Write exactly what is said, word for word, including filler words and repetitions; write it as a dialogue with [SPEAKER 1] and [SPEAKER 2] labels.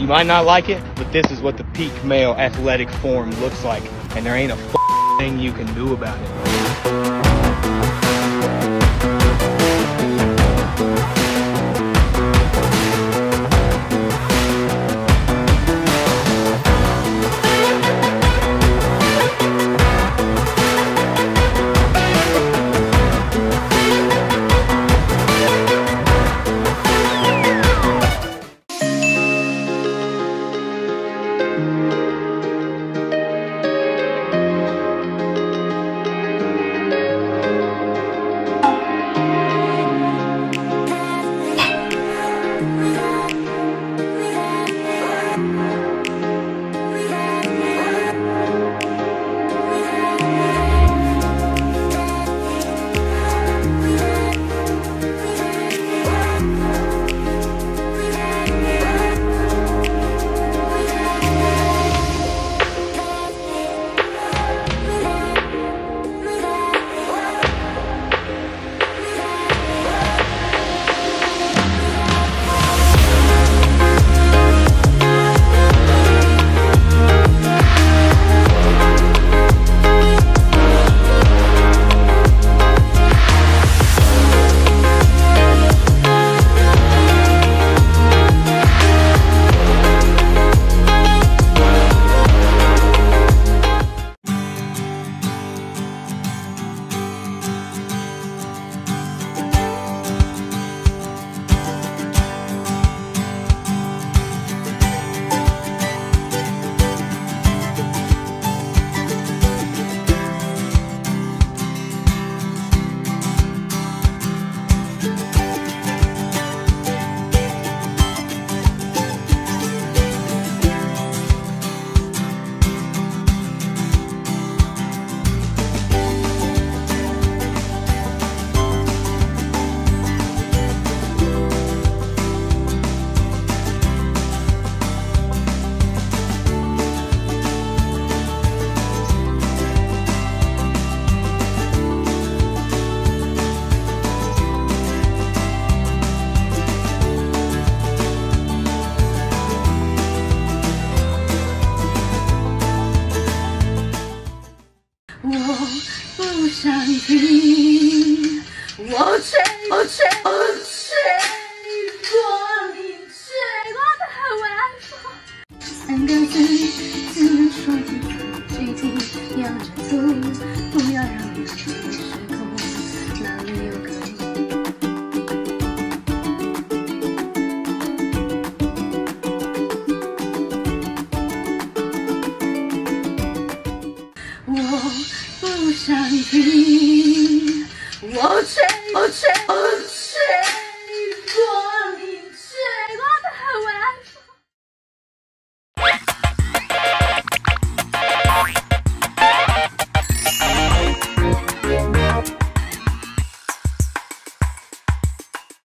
[SPEAKER 1] You might not like it, but this is what the peak male athletic form looks like, and there ain't a f thing you can do about it.
[SPEAKER 2] 我吹，我吹，我吹过你，吹过的晚风。三个字只能说一句，最近要忍住，不要让你失控，哪里有可能？我不想听，我吹。